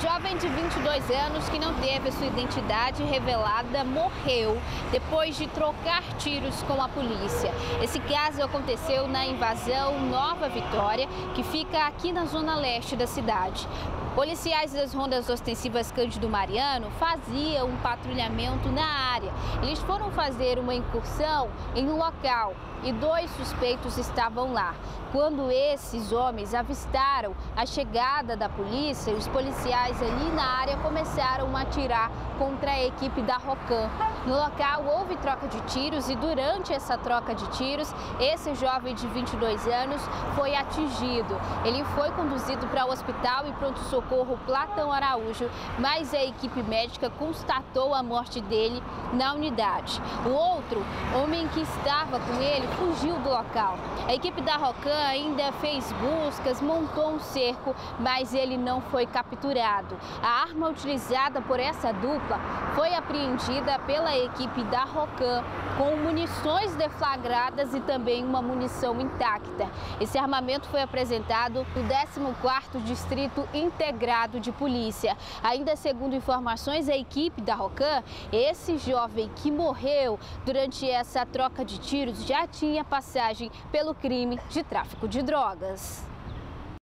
jovem de 22 anos que não teve sua identidade revelada morreu depois de trocar tiros com a polícia. Esse caso aconteceu na Invasão Nova Vitória, que fica aqui na zona leste da cidade. Policiais das rondas ostensivas Cândido Mariano faziam um patrulhamento na área. Eles foram fazer uma incursão em um local e 2 suspeitos estavam lá. Quando esses homens avistaram a chegada da polícia, os policiais ali na área começaram a atirar contra a equipe da Rocan. No local houve troca de tiros e durante essa troca de tiros, esse jovem de 22 anos foi atingido. Ele foi conduzido para o hospital e pronto-socorro Platão Araújo, mas a equipe médica constatou a morte dele na unidade. O outro homem que estava com ele fugiu do local. A equipe da Rocan ainda fez buscas, montou um cerco, mas ele não foi capturado. A arma utilizada por essa dupla foi apreendida pela equipe da Rocan com munições deflagradas e também uma munição intacta. Esse armamento foi apresentado no 14º Distrito Integrado de Polícia. Ainda segundo informações da equipe da Rocan, esse jovem que morreu durante essa troca de tiros já tinha passagem pelo crime de tráfico de drogas.